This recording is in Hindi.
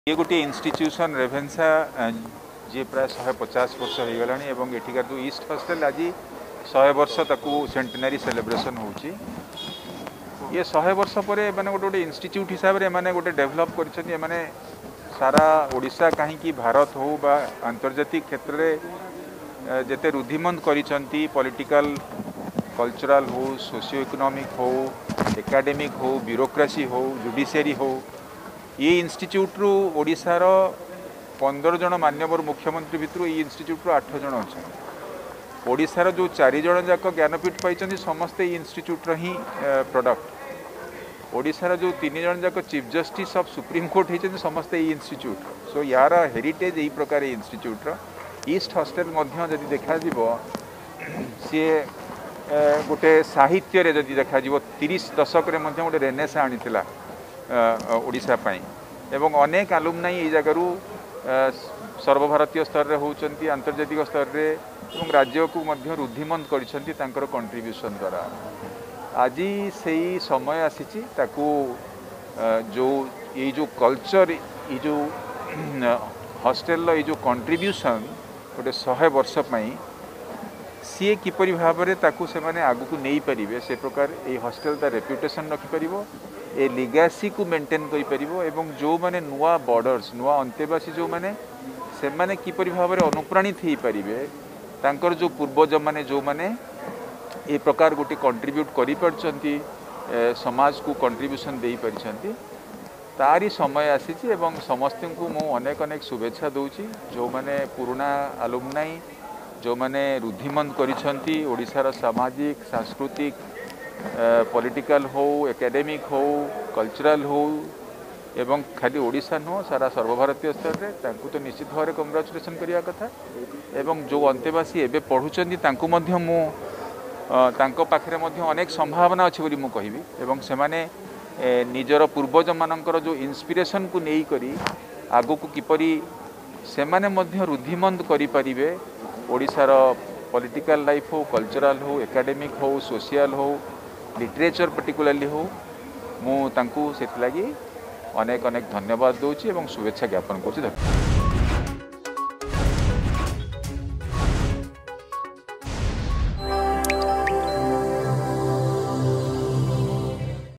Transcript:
ये गोटे इंस्टीट्यूशन रेभेन्सा जी प्राय 150 वर्ष हो गला एठिकार जो ईस्ट हॉस्टल आज 100 वर्ष ताकू सेंटेनरी सेलिब्रेशन होची। ये 100 वर्ष पर माने गोटे इंस्टीट्यूट हिसाब से माने गोटे डेभलप कर माने सारा ओडिशा कहीं भारत हो बा अंतर्जातिक क्षेत्र में जेते रुद्धिमंत करिसंती पॉलिटिकल कल्चरल हो सोशियो इकोनॉमिक हो एकेडमिक हो ब्यूरोक्रेसी हो जुडिशियरी हो ये इंस्टीट्यूट रु ओडिशार 15 जन मान्यवर मुख्यमंत्री भितर ये इंस्टीट्यूट रु 8 जन अच्छा ओडिशार जो 4 जन जाक ज्ञानपीठ पाई समस्ते इंस्टीट्यूट ही प्रोडक्ट ओडिशार जो 3 जन जाक chief justice of supreme court होती समस्ते ये इंस्टीट्यूट सो यार हेरिटेज यही प्रकार इंस्टीट्यूट ईस्ट हॉस्टल जदि देखा सी गोटे साहित्य रे जदि देखा 30 दशक रे गोटे रेनेसा आनीला ओडिशा पाई एवं अनेक आलुमनाई ये जगह सर्वभारतीय स्तर रे होउचंती अंतर्जातिक स्तर रे एवं राज्य को मध्य रुद्धिमंत करिसंती तांकर कंट्रीब्यूशन द्वारा आज से समय आसीची ताकू जो कल्चर ये जो हॉस्टेल ये जो कंट्रीब्यूशन गोटे 100 वर्ष पाई सी किपरि भाव में ताकू से माने आगु को नहीं पारिबे से प्रकार ये हॉस्टेल ता रेप्यूटेशन रखि परिबो ए लिगासी को मेंटेन करि परिबो एवं जो माने नुआ बॉर्डर्स नुआ अंतेवासी जो माने से माने किपरि भाव में अनुप्राणित हो पारिबे तांकर जो पूर्वज माने जो माने ए प्रकार गोटे कंट्रीब्यूट करि परचंती समाज को कंट्रीब्यूशन दे परिचंती तारी समय आसीची एवं समस्त को मु अनेक अनेक शुभेच्छा दूची जो माने पुराना अलुमनाई जो माने रुद्धिमंत करिसंती ओडिशार सामाजिक सांस्कृतिक पॉलिटिकल हो एकेडमिक हो कल्चरल हो एवं खाली ओडिशा नुह सारा सर्वभारतीय स्तर में तांकु तो निश्चित भाव में कंग्राचुलेसन करिया कथा एवं जो अंतेवासी एबे पढ़ुचंदी तांकु मध्य मु तांको पाखरे मध्य अनेक संभावना अछि बोली मु कहिबी एवं से माने निजर पूर्वज मानकर जो इंस्पिरेशन को नेई करी आगु को किपरि से माने मध्य रुद्धिमंत करि परिबे ओडिशार पॉलिटिकल लाइफ हो कल्चरल हो एकेडमिक हो सोशल हो लिटरेचर पर्टिकुलरली हो मु तांकु सेति लागि अनेक अनेक धन्यवाद दूची एवं शुभेच्छा ज्ञापन करुछि।